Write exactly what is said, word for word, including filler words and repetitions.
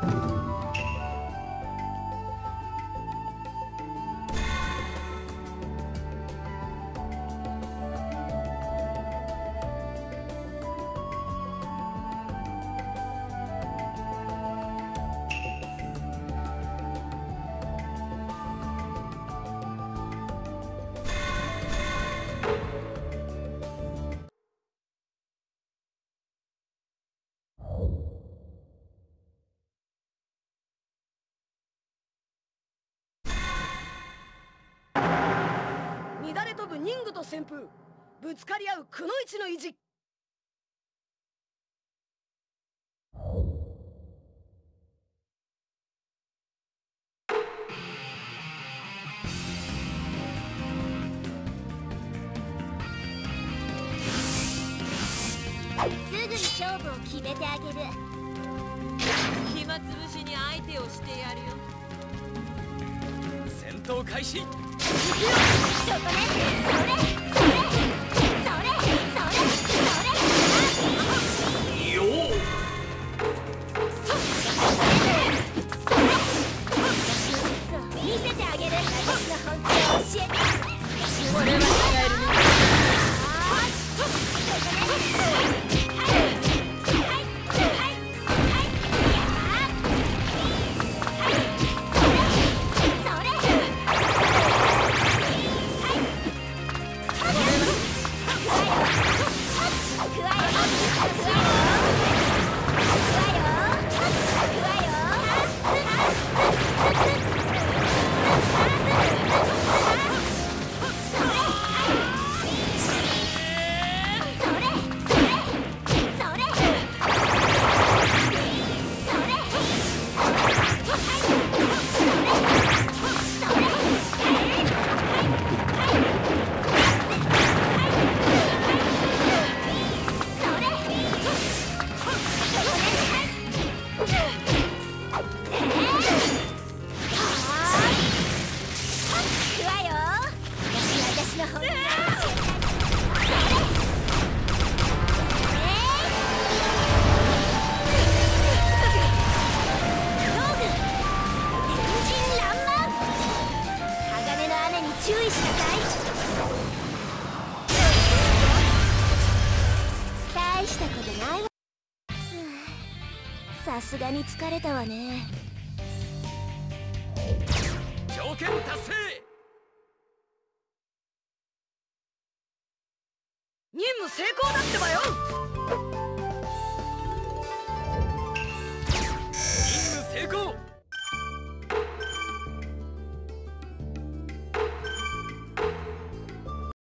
乱れ飛ぶ任具と旋風、ぶつかり合うくのいちの意地。 すぐに勝負を決めてあげる。 暇つぶしに相手をしてやるよ。 戦闘開始。 ちょっとね、それそれそれそれそれよー見せてあげる。私の本気を教えて。 これは使えるね。 注意しなさい。大したことないわ。さすがに疲れたわね。 条件達成。 任務成功だってばよ。